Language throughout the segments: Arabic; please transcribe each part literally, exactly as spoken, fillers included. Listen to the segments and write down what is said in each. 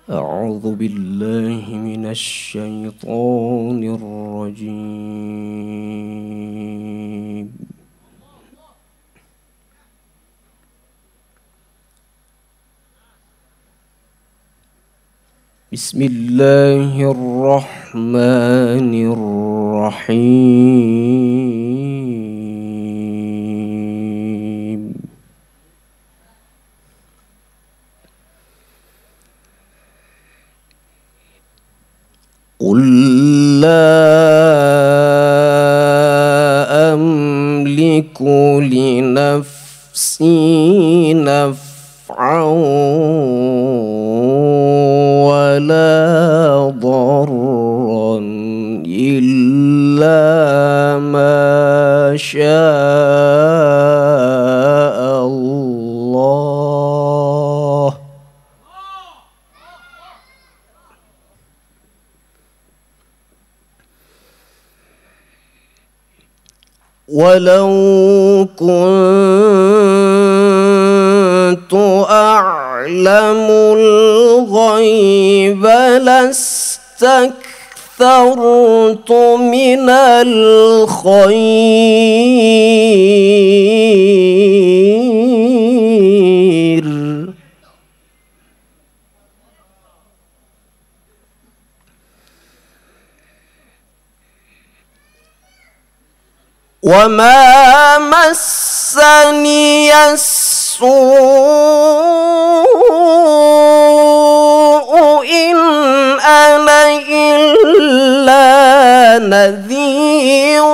أعوذ بالله من الشيطان الرجيم. بسم الله الرحمن الرحيم. قل لا أملك لنفسي نفعا ولا ضرا إلا ما شاء الله. ولو كنت أعلم الغيب لاستكثرت من الخير وما مسني السوء إن أنا إلا نذير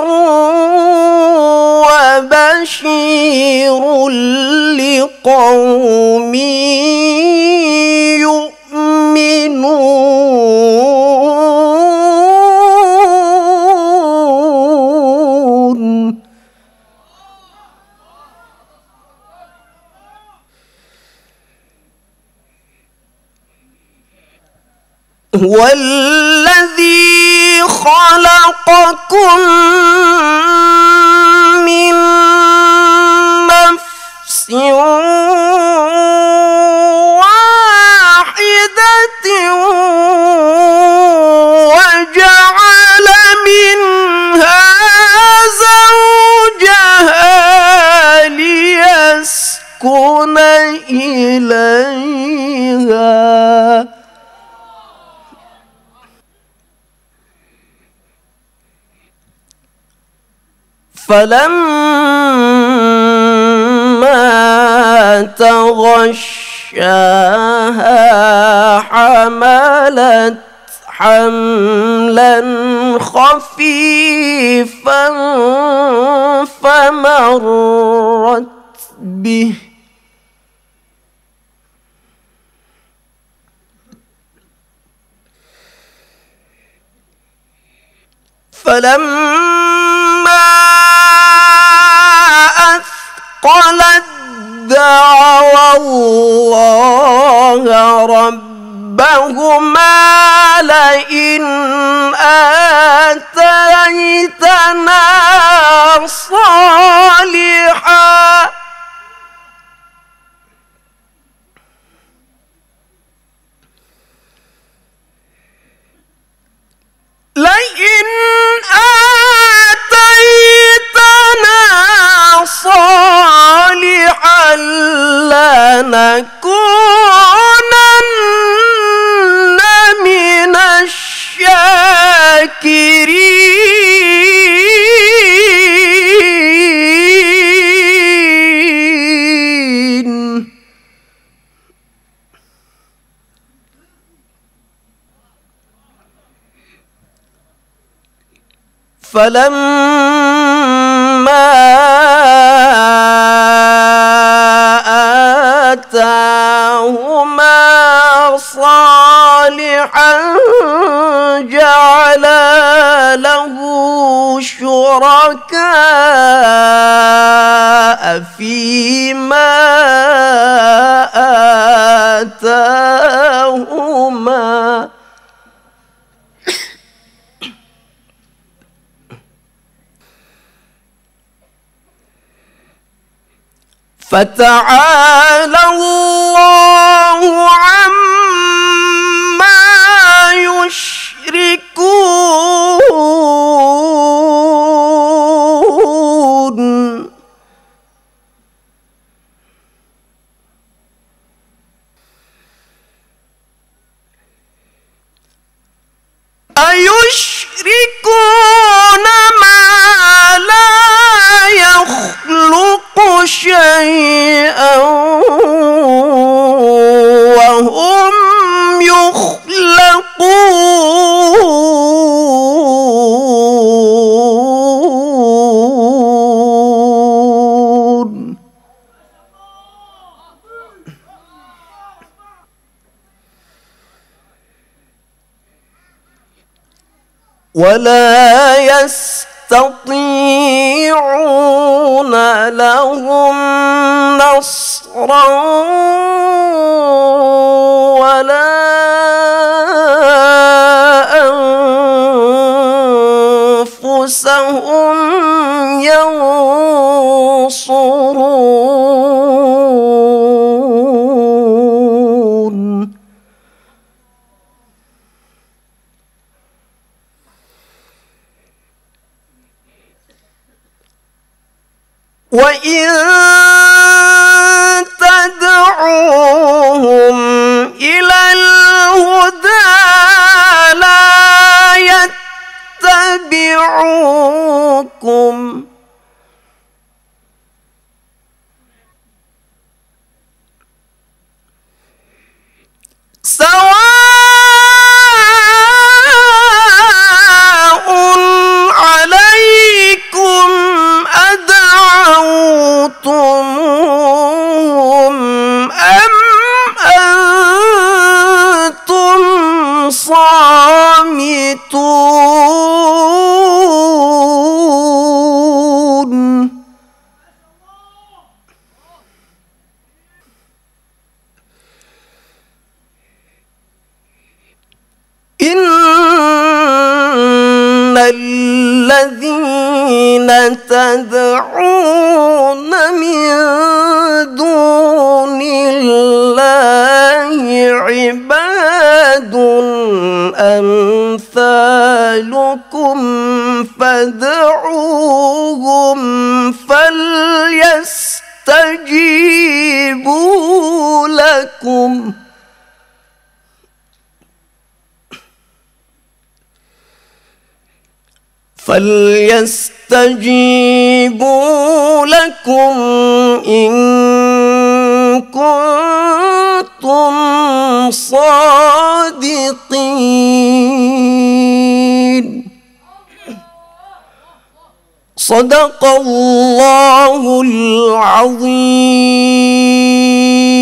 وبشير لقوم يؤمنون. هو الذي خلقكم من نفس واحدة وجعل منها زوجها ليسكن إليها فلما تغشاها حملت حملا خفيفا فمرت به فلما أثقلت دعوا الله ربهما لئن آتيتنا صالحا لئن آتيتنا صالحا لنكونن من الشاكرين. فلما آتاهما صالحا جعلا له شركاء فيما آتاهما فتعالى الله عما ولا يستطيعون لهم نصرا ولا أنفسهم ينصرون. وإن تدعوهم إلى الهدى لا يتبعوكم سواء عليكم أدعوتموهم أم أنتم صامتون. إن الذين تدعون من دون الله عباد أمثالكم فادعوهم فليستجيبوا لكم فليستجيبوا لكم إن كنتم صادقين. صدق الله العظيم.